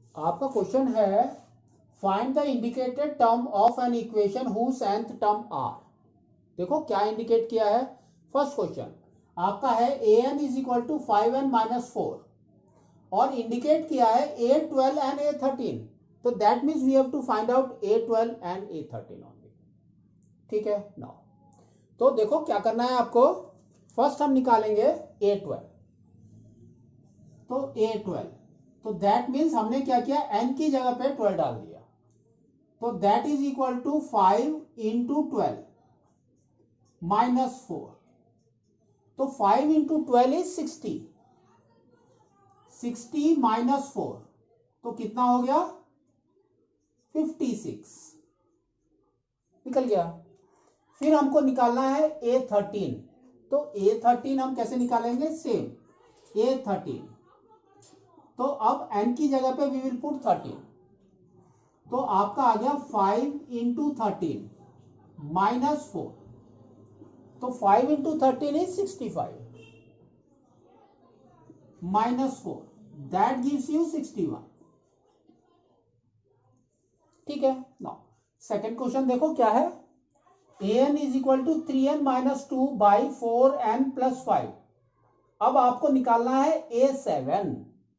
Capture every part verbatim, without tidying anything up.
आपका क्वेश्चन है find the indicated term of an equation whose nth term are. देखो क्या इंडिकेट किया है। फर्स्ट क्वेश्चन आपका है a n is equal to five n minus four और इंडिकेट किया है a twelve and a thirteen. तो that means we have to find out a twelve and a thirteen only. ठीक है नाउ तो देखो क्या करना है आपको। फर्स्ट हम निकालेंगे ए ट्वेल्व। तो ए ट्वेल्व तो दैट मीन्स हमने क्या किया, एन की जगह पे ट्वेल्व डाल दिया। तो that is equal to five into twelve minus four. तो five into twelve is sixty. Sixty minus four तो कितना हो गया, फिफ्टी सिक्स निकल गया। फिर हमको निकालना है ए थर्टीन। तो ए थर्टीन हम कैसे निकालेंगे, सेम ए थर्टीन। तो अब n की जगह पे वी विल पुट थर्टीन। तो आपका आ गया five into thirteen minus four. तो five into thirteen is sixty five minus four that gives you sixty one. ठीक है नाउ सेकेंड क्वेश्चन देखो क्या है। A n is equal to three n minus two by four n plus five. अब आपको निकालना है ए सेवन।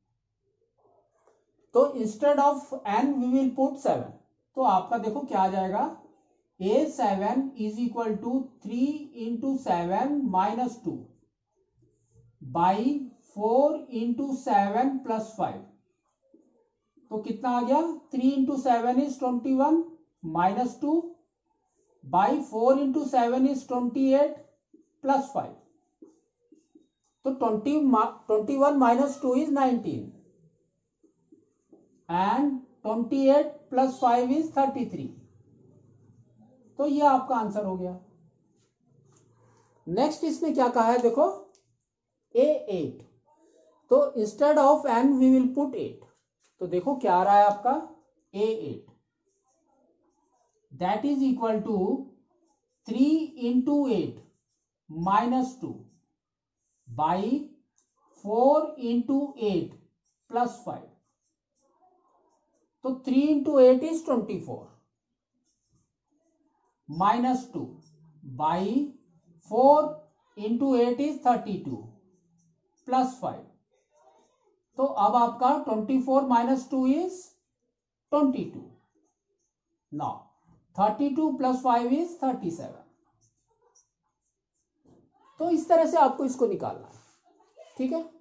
तो instead of n we will put seven. तो आपका देखो क्या आ जाएगा, a seven is equal to three into seven minus two by four into seven plus five. तो कितना आ गया, three into seven is twenty one minus two by four into seven is twenty eight plus five. तो twenty twenty one minus two is nineteen and twenty eight plus five is thirty three. तो ये आपका answer हो गया। Next इसने क्या कहा है देखो, ए एट। तो instead of n we will put eight. तो देखो क्या आ रहा है आपका, a eight that is equal to three into eight minus two by four into eight plus five. तो three into eight is twenty four minus two by four into eight is thirty two plus five. तो अब आपका twenty four minus two is twenty two. Now thirty two plus five is thirty seven. तो इस तरह से आपको इसको निकालना है। ठीक है।